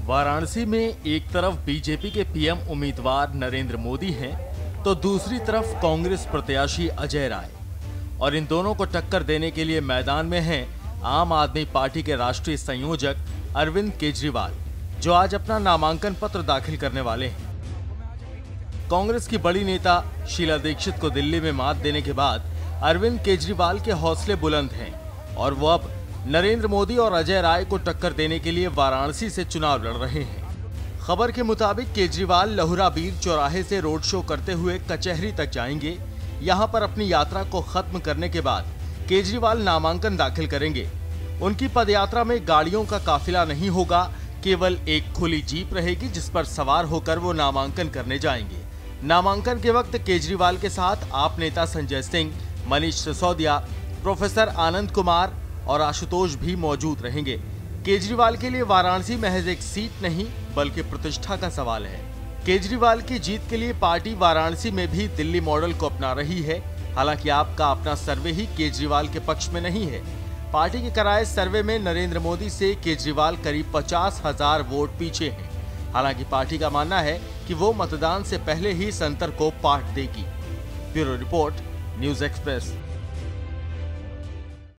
वाराणसी में एक तरफ बीजेपी के पीएम उम्मीदवार नरेंद्र मोदी हैं, तो दूसरी तरफ कांग्रेस प्रत्याशी अजय राय। और इन दोनों को टक्कर देने के लिए मैदान में हैं आम आदमी पार्टी के राष्ट्रीय संयोजक अरविंद केजरीवाल, जो आज अपना नामांकन पत्र दाखिल करने वाले हैं। कांग्रेस की बड़ी नेता शीला दीक्षित को दिल्ली में मात देने के बाद अरविंद केजरीवाल के हौसले बुलंद हैं और वो अब नरेंद्र मोदी और अजय राय को टक्कर देने के लिए वाराणसी से चुनाव लड़ रहे हैं। खबर के मुताबिक केजरीवाल लहुराबीर चौराहे से रोड शो करते हुए कचहरी तक जाएंगे। यहां पर अपनी यात्रा को खत्म करने के बाद केजरीवाल नामांकन दाखिल करेंगे। उनकी पदयात्रा में गाड़ियों का काफिला नहीं होगा, केवल एक खुली जीप रहेगी जिस पर सवार होकर वो नामांकन करने जाएंगे। नामांकन के वक्त केजरीवाल के साथ आप नेता संजय सिंह, मनीष सिसोदिया, प्रोफेसर आनंद कुमार और आशुतोष भी मौजूद रहेंगे। केजरीवाल के लिए वाराणसी महज एक सीट नहीं बल्कि प्रतिष्ठा का सवाल है। केजरीवाल की जीत के लिए पार्टी वाराणसी में भी दिल्ली मॉडल को अपना रही है। हालांकि आपका अपना सर्वे ही केजरीवाल के पक्ष में नहीं है। पार्टी के कराए सर्वे में नरेंद्र मोदी से केजरीवाल करीब 50,000 वोट पीछे हैं। हालांकि पार्टी का मानना है कि वो मतदान से पहले ही संतर को पाठ देगी। Bureau report, news express.